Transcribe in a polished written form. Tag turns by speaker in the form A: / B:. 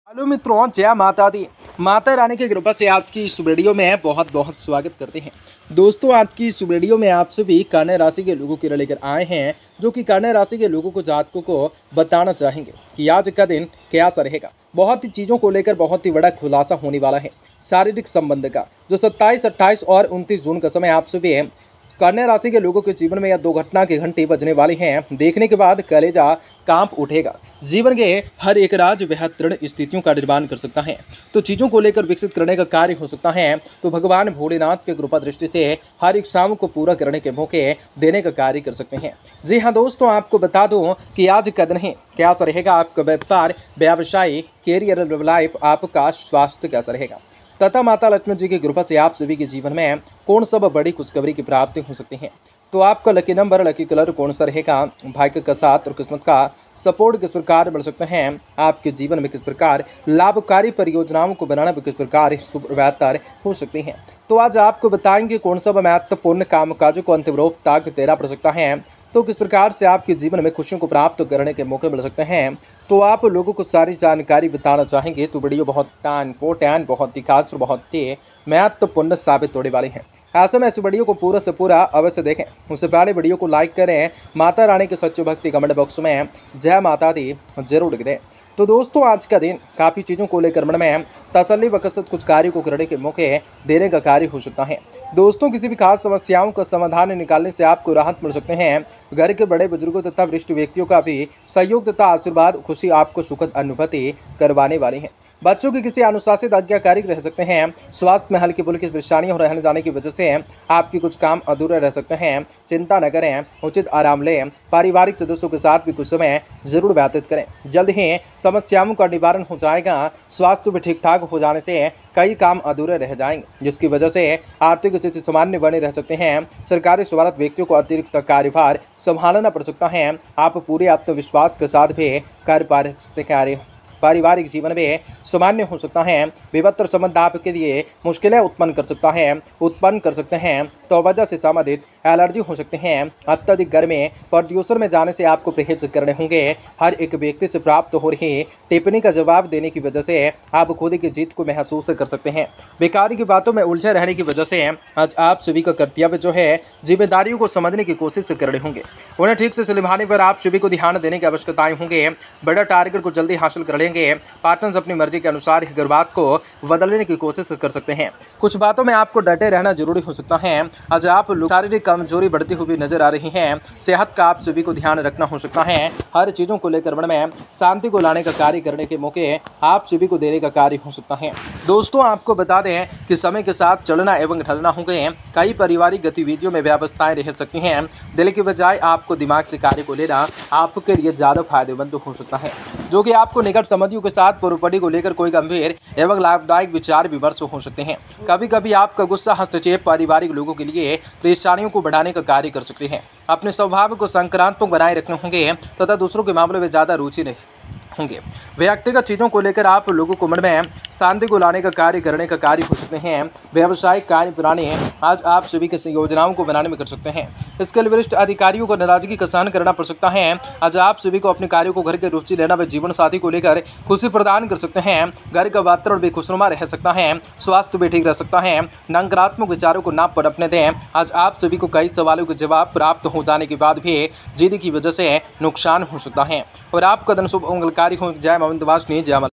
A: Hello मित्रों, जय माता दी। माता रानी के कृपा से आज की इस वीडियो में बहुत बहुत स्वागत करते हैं। दोस्तों, आज की इस वीडियो में आप सभी कन्या राशि के लोगों के लिए लेकर आए हैं, जो कि कन्या राशि के लोगों को जातकों को बताना चाहेंगे कि आज का दिन कैसा रहेगा। बहुत ही चीज़ों को लेकर बहुत ही बड़ा खुलासा होने वाला है शारीरिक संबंध का, जो 27, 28 और 29 जून का समय आप सभी कन्या राशि के लोगों के जीवन में यह दो घटना की घंटी बजने वाली हैं। देखने के बाद कलेजा कांप उठेगा। जीवन के हर एक राज बेहतरीन स्थितियों का निर्माण कर सकता है, तो चीज़ों को लेकर विकसित करने का कार्य हो सकता है। तो भगवान भोलेनाथ के कृपा दृष्टि से हर एक शाम को पूरा करने के मौके देने का कार्य कर सकते हैं। जी हाँ दोस्तों, आपको बता दूं कि आज का दिन है कैसा रहेगा। आपका व्यापार, व्यवसाय, कैरियर, लव लाइफ, आपका स्वास्थ्य कैसा रहेगा, तथा माता लक्ष्मी जी की कृपा से आप सभी के जीवन में कौन सा बड़ी खुशखबरी की प्राप्ति हो सकती है। तो आपका लकी नंबर, लकी कलर कौन सा रहेगा, भाग्य का साथ और किस्मत का सपोर्ट किस प्रकार बढ़ सकते हैं, आपके जीवन में किस प्रकार लाभकारी परियोजनाओं को बनाने में किस प्रकार शुभ बेहतर हो सकती हैं। तो आज आपको बताएंगे कौन सा महत्वपूर्ण कामकाजों को अंतिम रूप तक तेरा पड़ सकता है, तो किस प्रकार से आपके जीवन में खुशियों को प्राप्त करने के मौके मिल सकते हैं। तो आप लोगों को सारी जानकारी बताना चाहेंगे। तो वीडियो बहुत इम्पोर्टेंट, बहुत ही खास और बहुत ही महत्वपूर्ण साबित होने वाली है। ऐसे में इस वीडियो को पूरा से पूरा अवश्य देखें। उससे पहले वीडियो को लाइक करें, माता रानी के सच्चे भक्ति कमेंट बॉक्स में जय माता दी जरूर लिख दें। तो दोस्तों, आज का दिन काफ़ी चीज़ों को लेकर मन में तसल्ली बकसत कुछ कार्य को करने के मौके देने का कार्य हो सकता है। दोस्तों, किसी भी खास समस्याओं का समाधान निकालने से आपको राहत मिल सकते हैं। घर के बड़े बुजुर्गों तथा वरिष्ठ व्यक्तियों का भी सहयोग तथा आशीर्वाद खुशी आपको सुखद अनुभूति करवाने वाली है। बच्चों की किसी अनुशासित आज्ञाकारी रह सकते हैं। स्वास्थ्य में हल्की फुल्की परेशानियों रहने जाने की वजह से आपके कुछ काम अधूरे रह सकते हैं। चिंता न करें, उचित आराम लें। पारिवारिक सदस्यों के साथ भी कुछ समय जरूर व्यतीत करें। जल्द ही समस्याओं का निवारण हो जाएगा। स्वास्थ्य भी ठीक ठाक हो जाने से कई काम अधूरे रह जाएंगे, जिसकी वजह से आर्थिक स्थिति सामान्य बने रह सकते हैं। सरकारी सेवारत व्यक्तियों को अतिरिक्त कार्यभार संभालना पड़ सकता है। आप पूरे आत्मविश्वास के साथ भी कार्य पारिवारिक जीवन में सामान्य हो सकता है। विभत्तर संबंध आपके लिए मुश्किलें उत्पन्न कर सकते हैं। तो वजह से संबंधित एलर्जी हो सकते हैं। अत्यधिक गर्मी, प्रदूषण में जाने से आपको परहेज करने होंगे। हर एक व्यक्ति से प्राप्त हो रही टिप्पणी का जवाब देने की वजह से आप खुद की जीत को महसूस कर सकते हैं। बेकार की बातों में उलझे रहने की वजह से आज आप सभी का कर्तव्य जो है, जिम्मेदारियों को समझने की कोशिश करने होंगे। उन्हें ठीक से निभाने पर आप सभी को ध्यान देने की आवश्यकताएं होंगे। बड़ा टारगेट को जल्दी हासिल कर लेंगे। पार्टनर्स अपनी मर्जी के अनुसार हर बात को बदलने की कोशिश कर सकते हैं। कुछ बातों में आपको डटे रहना जरूरी हो सकता है। आज आप लोग शारीरिक कमजोरी बढ़ती हुई नजर आ रही है। सेहत का आप सभी को ध्यान रखना हो सकता है। हर चीजों को लेकर मन में शांति को लाने का कार्य करने के मौके आप सभी को देने का कार्य हो सकता है। दोस्तों, आपको बता दें कि समय के साथ चलना एवं ढलना होंगे। कई पारिवारिक गतिविधियों में व्यवस्थाएं रह सकती हैं। दिल की बजाय आपको दिमाग से कार्य को लेना आपके लिए ज्यादा फायदेमंद हो सकता है, जो कि आपको निकट संबंधियों के साथ पूर्वपड़ी को लेकर कोई गंभीर एवं लाभदायक विचार विमर्श हो सकते हैं। कभी कभी आपका गुस्सा, हस्तक्षेप पारिवारिक लोगों के लिए परेशानियों को बढ़ाने का कार्य कर सकते हैं। अपने स्वभाव को सकारात्मक बनाए रखने होंगे तथा दूसरों के मामले में ज्यादा रुचि नहीं होंगे। व्यक्तिगत चीज़ों को लेकर आप लोगों को मन में शांति को लाने का कार्य करने का कार्य हो सकते हैं। व्यवसायिक कार्य प्रणाली आज आप सभी की योजनाओं को बनाने में कर सकते हैं। इसके लिए वरिष्ठ अधिकारियों को नाराजगी का सहन करना पड़ सकता है। आज आप सभी को अपने कार्यों को घर के रुचि लेना व जीवन साथी को लेकर खुशी प्रदान कर सकते हैं। घर का वातावरण भी खुशनुमा रह सकता है। स्वास्थ्य भी ठीक रह सकता है। नकारात्मक विचारों को ना पनपने दें। आज आप सभी को कई सवालों के जवाब प्राप्त हो जाने के बाद भी जिद की वजह से नुकसान हो सकता है और आपका दिन शुभ मंगलकारी हो। जय माता दी, जय माता।